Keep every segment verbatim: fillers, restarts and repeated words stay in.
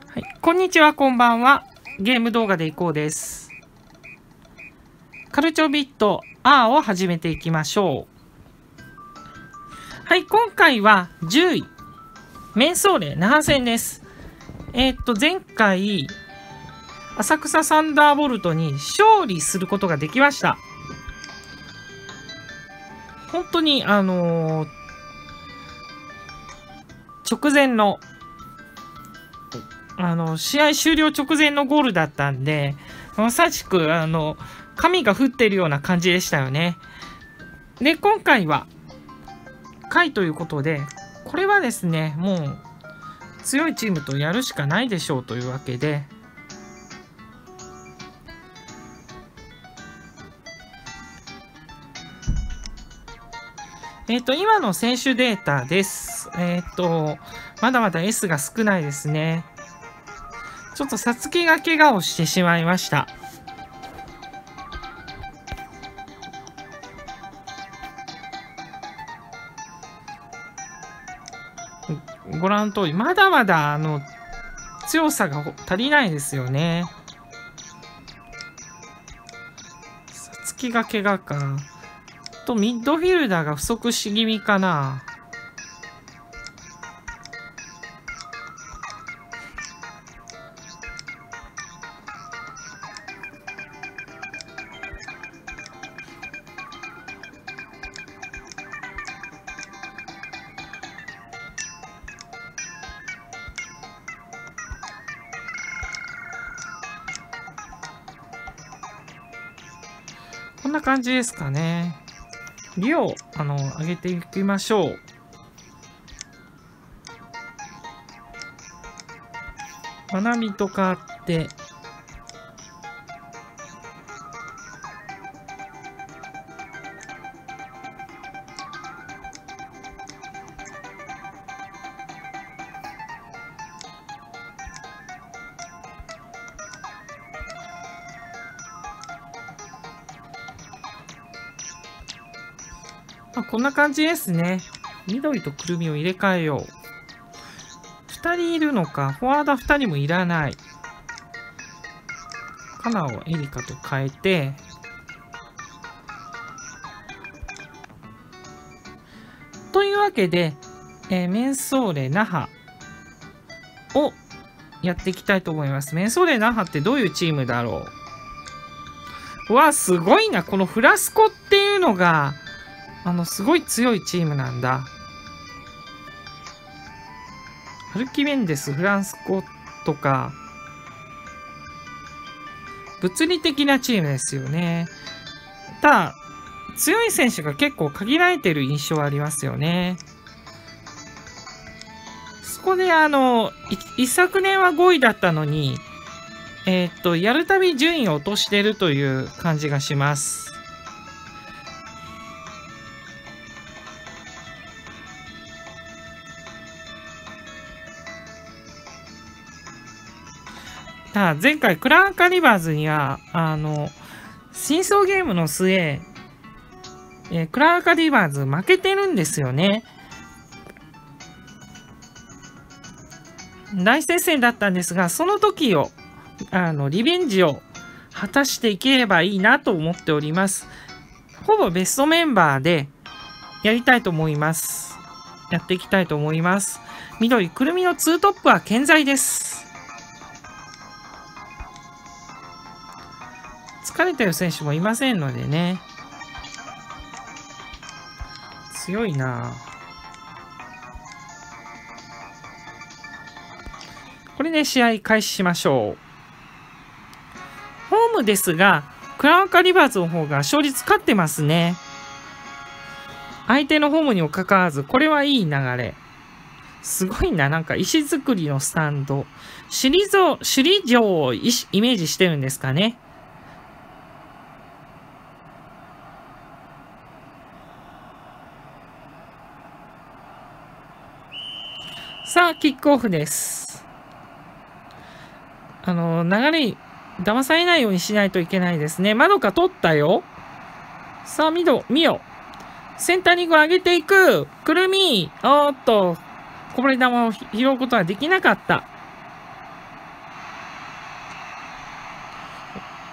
はい、こんにちは、こんばんは。ゲーム動画でいこうです。カルチョビット アール を始めていきましょう。はい、今回はじゅうい、メンソーレ那覇戦です。えー、っと、前回、浅草サンダーボルトに勝利することができました。本当に、あのー、直前の、あの、試合終了直前のゴールだったんで、まさしく、あの、神が降ってるような感じでしたよね。で、今回は、回ということで、これはですね、もう、強いチームとやるしかないでしょうというわけで、えっと、今の選手データです。えっと、まだまだ S が少ないですね。ちょっとさつきが怪我をしてしまいました。ご覧の通り、まだまだあの強さが足りないですよね。さつきが怪我か。と、ミッドフィルダーが不足し気味かな。こんな感じですかね。リオをあの上げていきましょう。学びと変わって、まあ、こんな感じですね。緑とくるみを入れ替えよう。ふたりいるのか、フォワードふたりもいらない。カナをエリカと変えて、というわけで、えー、メンソーレ那覇をやっていきたいと思います。メンソーレ那覇ってどういうチームだろう。うわ、すごいな。このフラスコっていうのが、あの、すごい強いチームなんだ。アルキメンデス、フランスコとか、物理的なチームですよね。ただ、強い選手が結構限られてる印象はありますよね。そこで、あの、一昨年はごいだったのに、えー、っと、やるたび順位を落としてるという感じがします。前回クラーカリバーズにはあの真相ゲームの末、えー、クラーカリバーズ負けてるんですよね。大接戦だったんですが、その時をあのリベンジを果たしていければいいなと思っております。ほぼベストメンバーでやりたいと思います。やっていきたいと思います。緑くるみのツートップは健在です。疲れてる選手もいませんのでね。強いな。これで試合開始しましょう。ホームですが、クラーカリバーズの方が勝率勝ってますね。相手のホームにもかかわらず、これはいい流れ。すごいな、なんか石造りのスタンド。首里城、首里城をイメージしてるんですかね。さあ、キックオフです。あの、流れに騙されないようにしないといけないですね。まどか取ったよ。さあ、みど、みよ。センタリングを上げていく。くるみ。おーっと、こぼれ球を拾うことはできなかった。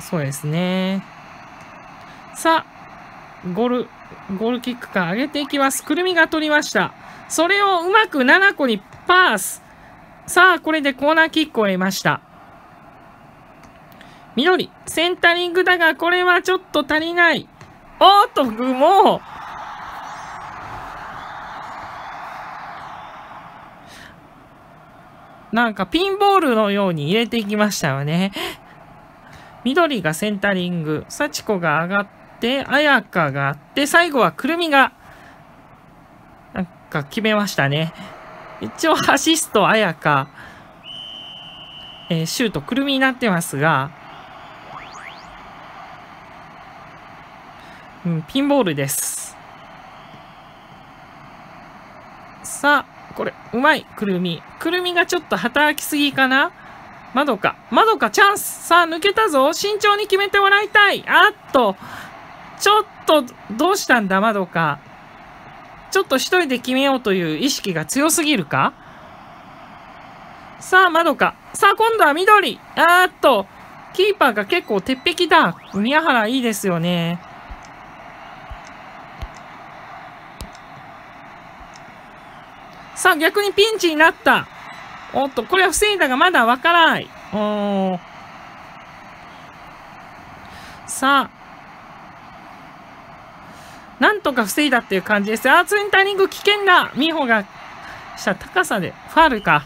そうですね。さあ、ゴール、ゴールキックから上げていきます。くるみが取りました。それをうまくななこにパース。さあ、これでコーナーキックを得ました。緑、センタリングだが、これはちょっと足りない。おっと、もう、なんかピンボールのように入れていきましたよね。緑がセンタリング、幸子が上がって、彩香があって、最後はくるみが、なんか決めましたね。一応アシスト彩香、えー、シュートくるみになってますが、うん、ピンボールです。さあ、これ、うまい、くるみ。くるみがちょっと働きすぎかな。まどか、まどかチャンス。さあ、抜けたぞ。慎重に決めてもらいたい。あっと、ちょっと、どうしたんだ、まどか。ちょっと一人で決めようという意識が強すぎるか。さあ、まどか。さあ、今度は緑。あーっと、キーパーが結構鉄壁だ。宮原いいですよね。さあ、逆にピンチになった。おっと、これは防いだがまだわからない。おー。さあ、なんとか防いだっていう感じです。あー、センタリング危険だ。美穂がした高さでファールか。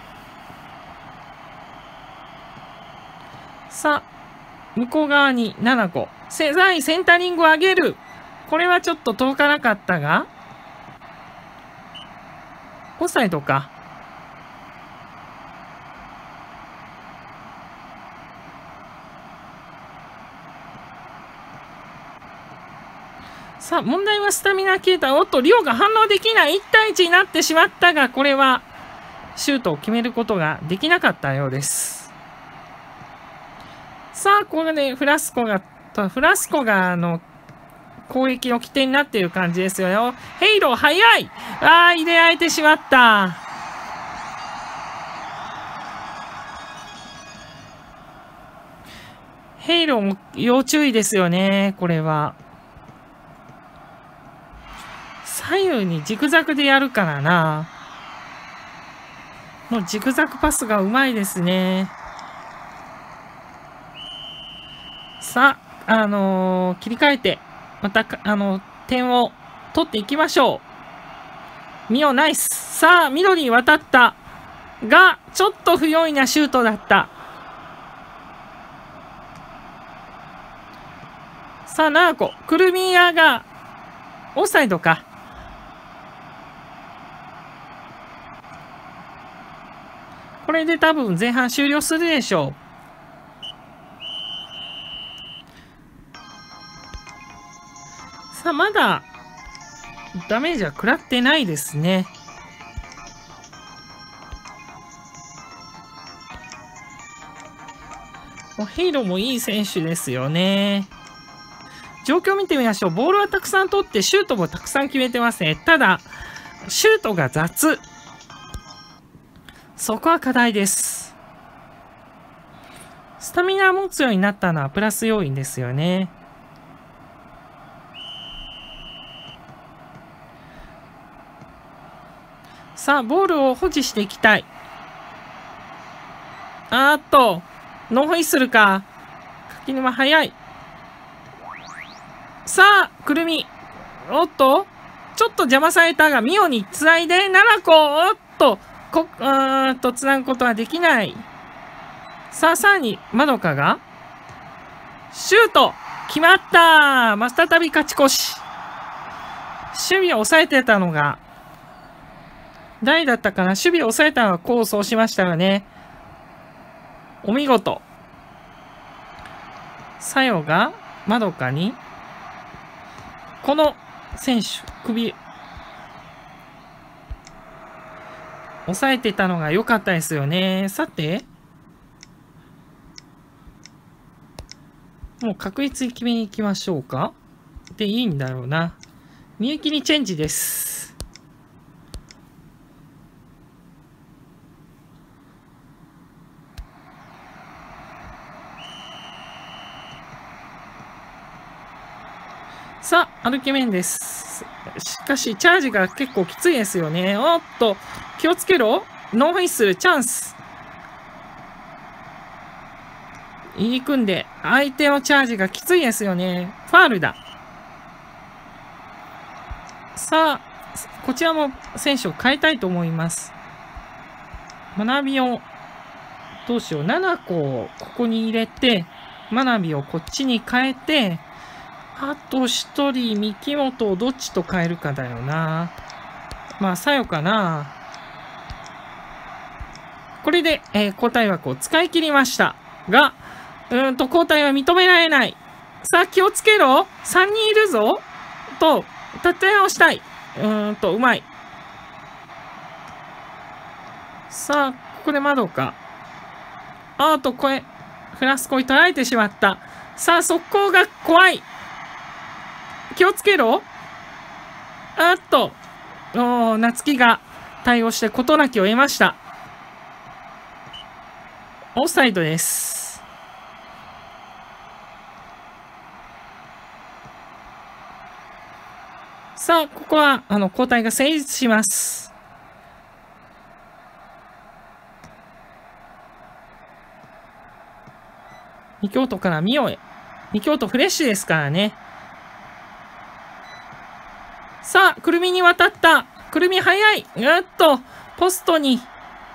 さあ、向こう側にななこ。さらにセンタリングを上げる。これはちょっと遠かなかったが、オフサイドか。さあ、問題はスタミナ切れた。おっと、リオが反応できない。いち対いちになってしまったが、これはシュートを決めることができなかったようです。さあ、これでフラスコが、フラスコが、あの、攻撃の起点になっている感じですよ。ヘイロー、早い。ああ、入れられてしまった。ヘイローも要注意ですよね、これは。左右にジグザグでやるからな。もうジグザグパスがうまいですね。さあ、あのー、切り替えて、また、あの、点を取っていきましょう。ミオナイス。さあ、緑に渡った。が、ちょっと不用意なシュートだった。さあ、ななこ。くるみやが、オフサイドか。これで多分前半終了するでしょう。さあ、まだ、ダメージは食らってないですね。ヘイローもいい選手ですよね。状況を見てみましょう。ボールはたくさん取って、シュートもたくさん決めてますね。ただ、シュートが雑。そこは課題です。スタミナを持つようになったのはプラス要因ですよね。さあ、ボールを保持していきたい。あーっと、ノーホイッスルか。柿沼早い。さあ、くるみ。おっと、ちょっと邪魔されたが、ミオにつないで、ななこ。おっと、こ、うーんと、つなぐことはできない。さあ、さらに、まどかが、シュート決まった、まあ、再び勝ち越し。守備を抑えてたのが、誰だったかな。守備を抑えたのが功を奏しましたよね。お見事。さよが、まどかに、この選手、首、抑えてたのが良かったですよね。さて、もう確実に決めに行きましょうか。でいいんだろうな。みゆきにチェンジです。 さあ、歩き面です。しかし、チャージが結構きついですよね。おっと、気をつけろ。ノーフェイスル、チャンス。入り組んで、相手のチャージがきついですよね。ファールだ。さあ、こちらも選手を変えたいと思います。学びを、どうしよう。ななこをここに入れて、学びをこっちに変えて、あとひとり、三木本をどっちと変えるかだよな。まあ、さよかな。これで、えー、交代枠を使い切りました。が、うーんと、交代は認められない。さあ、気をつけろ。さんにんいるぞ。と、立て直したい。うーんと、うまい。さあ、ここで窓か。あーと、これ、フラスコに取られてしまった。さあ、速攻が怖い。気をつけろ。あっと、おー、夏希が対応して事なきを得ました。オフサイドです。さあ、ここは、あの、交代が成立します。二京都からミオへ。二京都フレッシュですからね。さあ、くるみに渡った。くるみ早い。うっと、ポストに。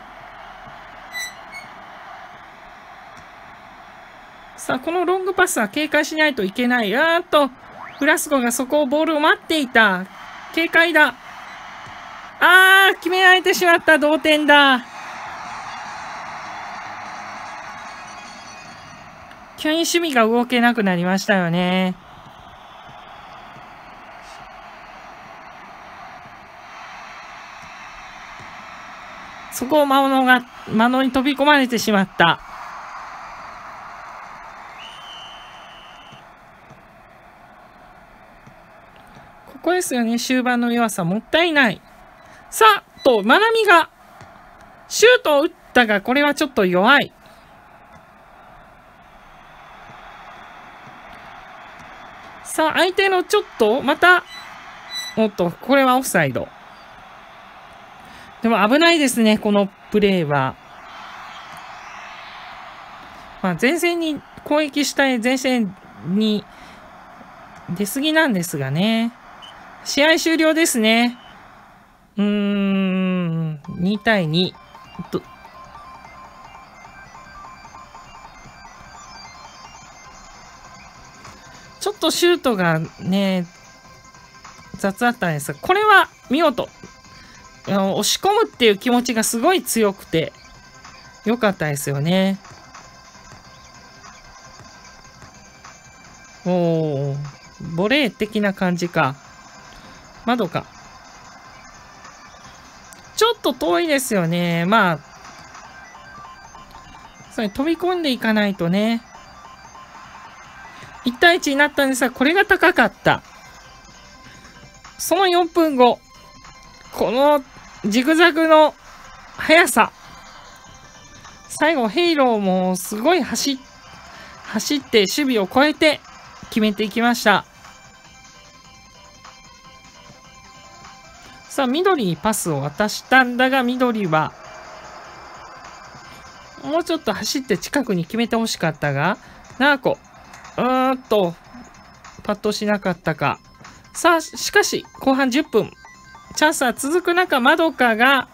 さあ、このロングパスは警戒しないといけない。うっと、フラスコがそこをボールを待っていた。警戒だ。あー、決められてしまった。同点だ。急に守備が動けなくなりましたよね。そこを魔物が、魔物に飛び込まれてしまった。ここですよね、終盤の弱さ。もったいない。さあ、と、まなみが、シュートを打ったが、これはちょっと弱い。さあ、相手のちょっと、また、おっと、これはオフサイド。でも危ないですね、このプレーは。まあ、前線に攻撃したい前線に出過ぎなんですがね。試合終了ですね。うーん、にたいに。ちょっとシュートがね、雑だったんですが、これは見事。押し込むっていう気持ちがすごい強くて良かったですよね。おー、ボレー的な感じか。窓か。ちょっと遠いですよね。まあ、それ飛び込んでいかないとね。いちたいいちになったんですが、これが高かった。そのよんぷんご。このジグザグの速さ。最後、ヘイローもすごい走、走って守備を越えて決めていきました。さあ、緑にパスを渡したんだが、緑は、もうちょっと走って近くに決めてほしかったが、ナーコ、うーんと、パッとしなかったか。さあ、しかし、後半じゅっぷん。チャンスは続く中、まどかが、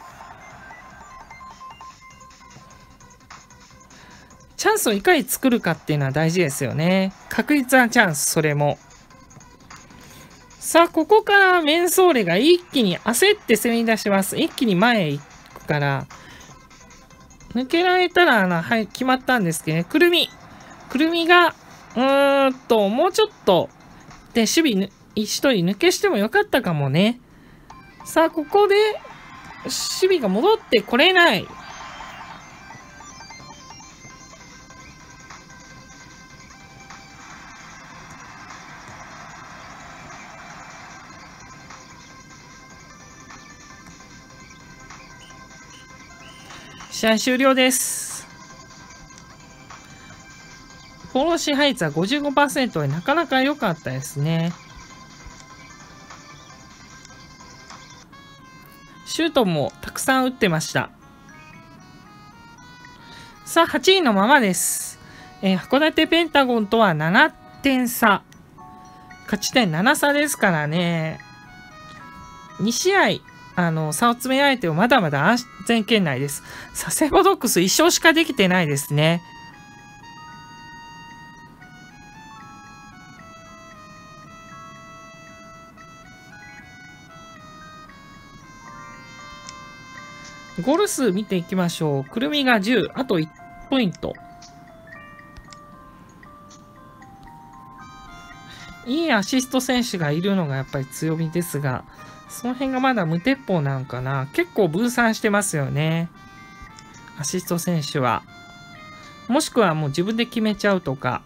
チャンスをいかに作るかっていうのは大事ですよね。確実なチャンス、それも。さあ、ここからメンソーレが一気に焦って攻め出します。一気に前へ行くから、抜けられたらな、はい、決まったんですけどね。くるみ。くるみが、うーんと、もうちょっと、で、守備、一人抜けしてもよかったかもね。さあ、ここで、守備が戻ってこれない。試合終了です。ボール支配率は ごじゅうごパーセント でなかなか良かったですね。 シュートもたくさん打ってました。さあ、はちいのままです。えー、函館ペンタゴンとはななてんさ。勝ち点ななさですからね。に試合、あの、差を詰められてもまだまだ安全圏内です。佐世保ドッグスいっ勝しかできてないですね。ゴール数見ていきましょう。くるみがじゅう、あといちポイント。いいアシスト選手がいるのがやっぱり強みですが、その辺がまだ無鉄砲なんかな。結構分散してますよね。アシスト選手は。もしくはもう自分で決めちゃうとか。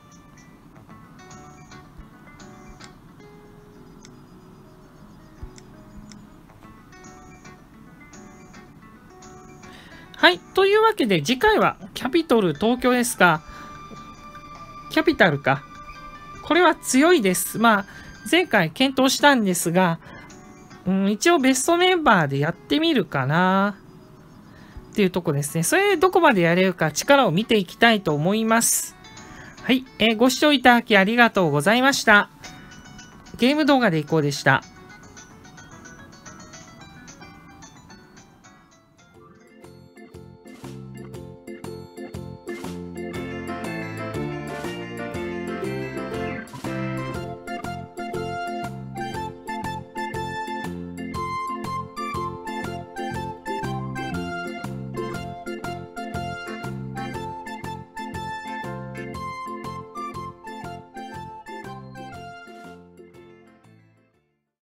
はい。というわけで次回はキャピトル東京ですが、キャピタルか。これは強いです。まあ、前回検討したんですが、うん、一応ベストメンバーでやってみるかなっていうとこですね。それでどこまでやれるか力を見ていきたいと思います。はい。えー、ご視聴いただきありがとうございました。ゲーム動画でいこうでした。